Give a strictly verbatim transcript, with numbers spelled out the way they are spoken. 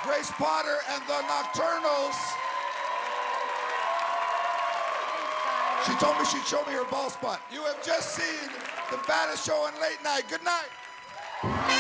Grace Potter and the Nocturnals. She told me she'd show me her ball spot. You have just seen the baddest show on late night. Good night.